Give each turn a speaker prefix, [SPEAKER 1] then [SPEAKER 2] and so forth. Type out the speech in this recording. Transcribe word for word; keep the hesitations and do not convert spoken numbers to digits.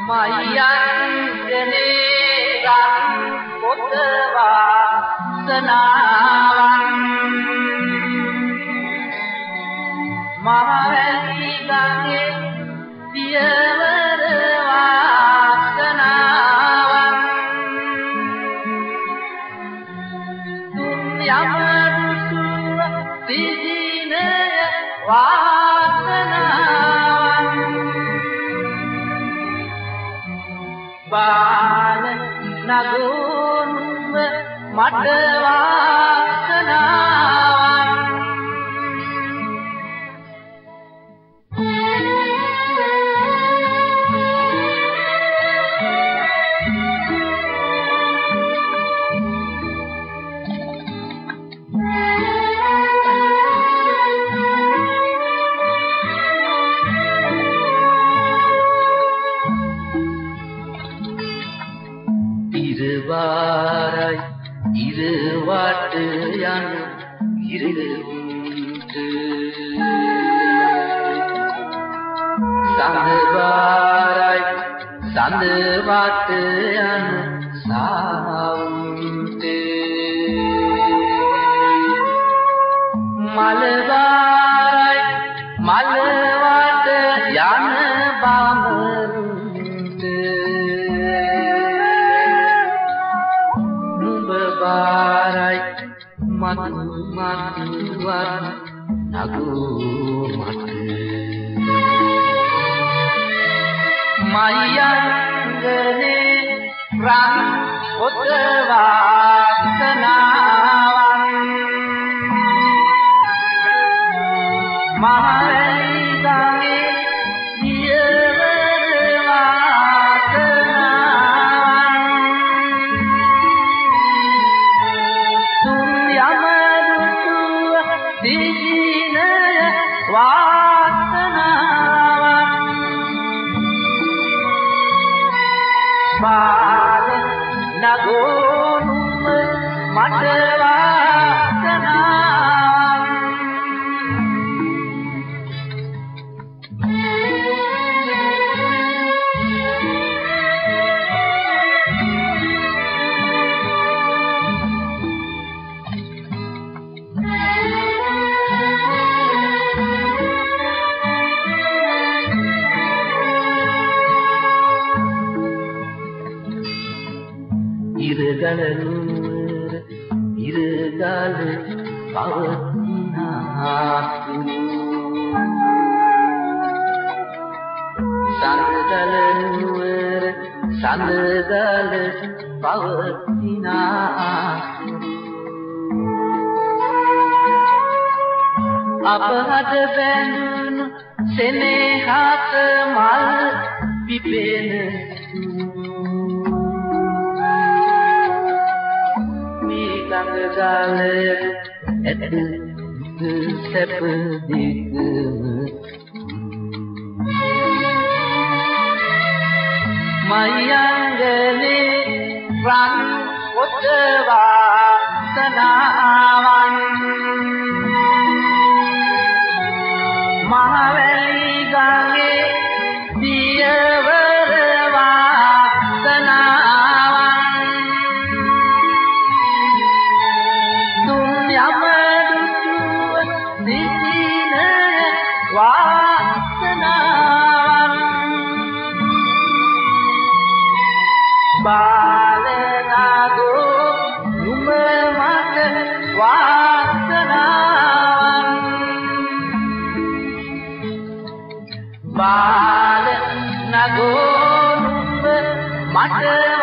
[SPEAKER 1] මයංගනේ රන් පොත වාසනාවන් මහවැලි ගඟේ පියවර වාසනාවන් තුන් යම දුසුව සිහිනය වාසනාවන් බාල නගුන්ව මට වාසනාවන් ඉරවාරයි ඉරවට යන ඉරවුන්ට සඳවාරයි සඳවට යන සාවුන්ට මලවාරයි මලවට යන බමරුන්ට නුඹ මතු මතුවත් නගෝ මට මයංගනේ රන් පොත වාසනාවන් මහවැලි ගඟේ පියවර වාසනාවන් තුන් යම දුසුව සිහිනය වාසනාවන් බාල නගෝනුම මට වාසනාවන් ඉරගල නුවර ඉරගල පවතිනාතු සඳගල නුවර සඳගල පවතිනාතු අපහද බැඳුණු සෙනෙහස මල් පිපෙන ගාලය ඇත සැප දිගම මයංගනේ රන් පොත වාසනාවන් මහවැලි ගඟේ පියවර වාසනාවන් යම දුසුව සිහිනය වාසනාවන් බාල නගෝ නුඹ මට වාසනාවන් බාල නගෝ නුඹ මට